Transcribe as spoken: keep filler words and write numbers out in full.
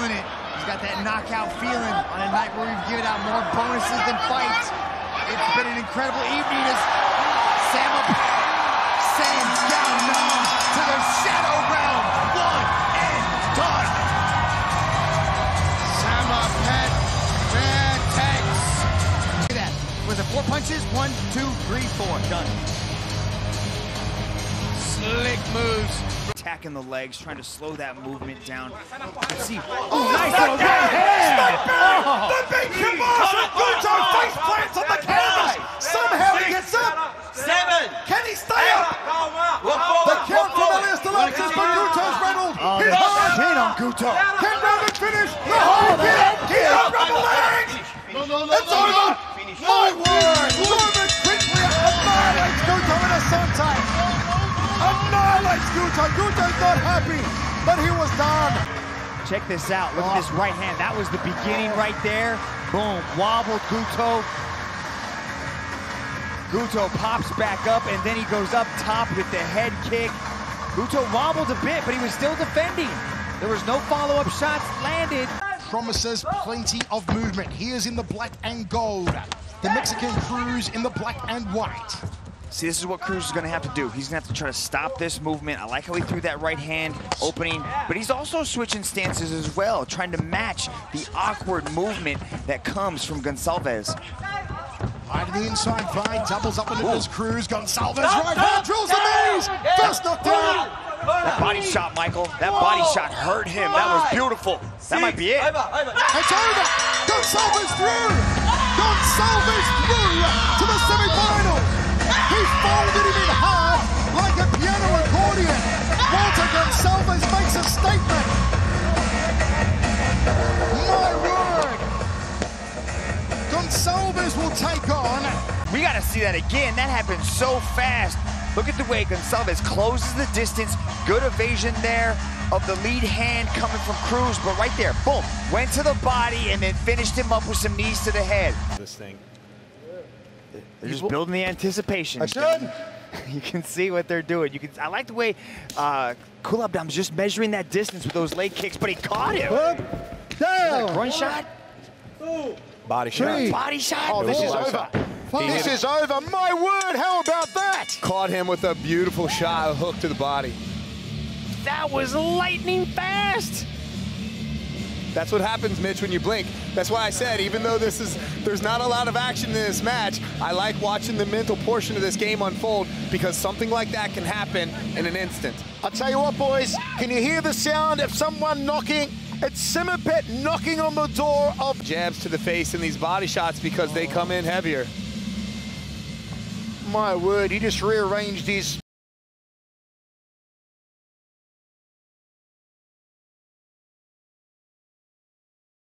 feeling it. He's got that knockout feeling on a night where we've given out more bonuses than fights. It's been an incredible evening as Sama sends Yao Ming to the shadow realm. One and done. Sama Pet takes. Look at that. Was it four punches? One, two, three, four. Done. Slick moves. Attacking the legs, trying to slow that movement down. Let's see. Oh, nice little right hand! Oh. The big Tommaso Guto face plants on the canvas! Somehow he gets up! Seven! Can he stay up? The count from Elias Dalakis, but Guto's rattled! Oh, He's hard! chin on Guto. Can Roman finish? The whole bit! He has rubber legs! No, no, no, It's over! My word! Roman quickly annihilates Guto in a Sante! Annihilates Guto! Guto's not happy, but he was done! Check this out. Look at this right hand. That was the beginning right there. Boom. Wobbled Guto. Guto pops back up, and then he goes up top with the head kick. Guto wobbled a bit, but he was still defending. There was no follow-up shots landed. Promises plenty of movement. He is in the black and gold. The Mexican Cruz in the black and white. See, this is what Cruz is going to have to do. He's going to have to try to stop this movement. I like how he threw that right hand opening, but he's also switching stances as well, trying to match the awkward movement that comes from Gonçalves. Right to the inside fight, doubles up into this Cruz. Gonçalves right hand, drills the knees. First knockdown. That body shot, Michael. That body shot hurt him. That was beautiful. That might be it. It's over. Gonçalves through. Gonçalves through to the semifinals. He folded him in hard like a piano accordion. Walter Gonçalves makes a statement. My word. Gonçalves will take on. We got to see that again. That happened so fast. Look at the way Gonçalves closes the distance. Good evasion there of the lead hand coming from Cruz, but right there, boom, went to the body and then finished him up with some knees to the head. This thing. They're just building the anticipation. I should. You can see what they're doing. You can. I like the way uh, Kulabdam's just measuring that distance with those leg kicks, but he caught him. Down. Groin shot. Body shot. Three. Body shot. Oh, this is over. This is over. My word, how about that? Caught him with a beautiful shot, a hook to the body. That was lightning fast. That's what happens, Mitch, when you blink. That's why I said, even though this is, there's not a lot of action in this match, I like watching the mental portion of this game unfold because something like that can happen in an instant. I'll tell you what, boys, can you hear the sound of someone knocking? It's Sama Pet knocking on the door of... Jabs to the face in these body shots because they come in heavier. My word, he just rearranged his...